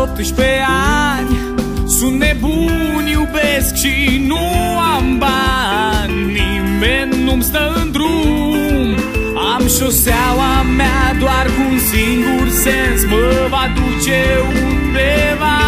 18 ani, sunt nebun, iubesc și nu am bani. Nimeni nu-mi stă în drum, am șoseaua mea doar cu un singur sens, mă va duce undeva.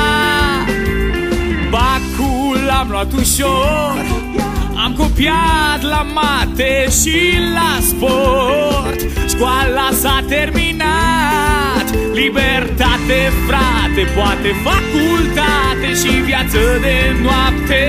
Bacul am luat ușor, am copiat la mate și la sport. Școala s-a terminat, libertate, frate, poate facultate și viață de noapte.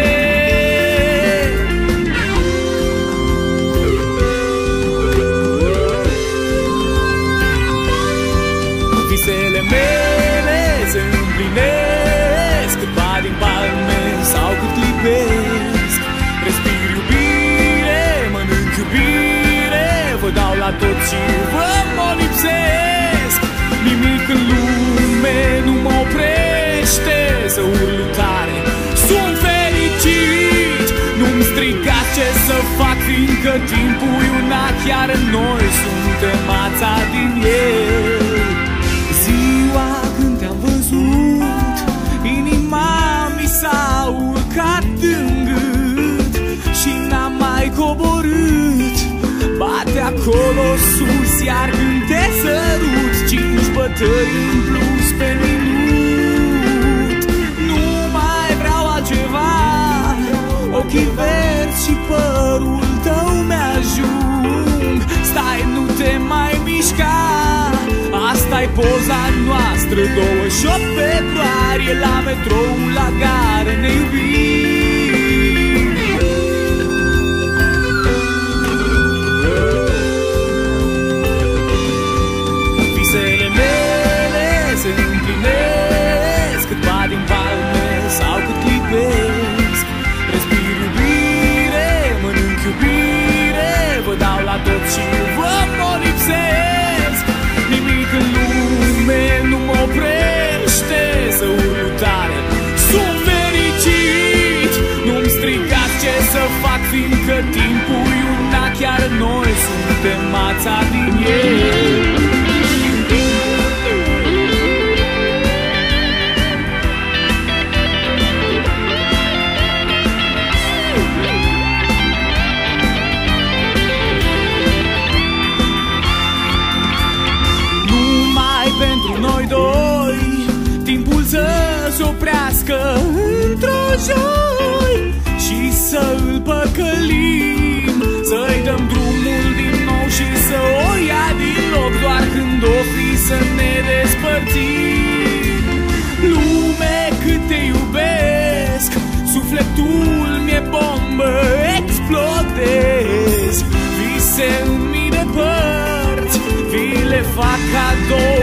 Visele mele se împlinesc, câtva din palme sau cât lipesc. Respir iubire, mănânc iubire, vă dau la tot și vă mă lipsesc. Nimic în lume nu mă oprește să urlu tare, sunt fericit. Nu-mi strigați ce să fac, fiindcă timpul e una, chiar noi suntem ața din el. Ziua când te-am văzut, inima mi s-a urcat în gât și n-am mai coborât. Bate acolo sus, iar când te sărut, 5 bătăi în plus pe minut. Nu mai vreau altceva, ochii verzi și părul tău mi-ajung. Stai, nu te mai mișca, asta-i poza noastră, 28 februarie, la metrou, la gară, ne iubim. Visele mele se împlinesc, câtva din palme sau cât lipesc. Respir iubire, mănânc iubire, vă dau la tot și vă mă lipsesc. Nimic în lume nu mă oprește să urlu tare, sunt fericit. Nu-mi strigați ce să fac, fiindcă timpul e una, chiar noi suntem ața din el. Noi doi, timpul să-și oprească într-o joi și să îl păcălim, să-i dăm drumul din nou și să o ia din loc doar când o fi să ne despărțim. Lume, cât te iubesc, sufletul mi-e bombă, explodez. Vise în mii de părți, vi le fac cadou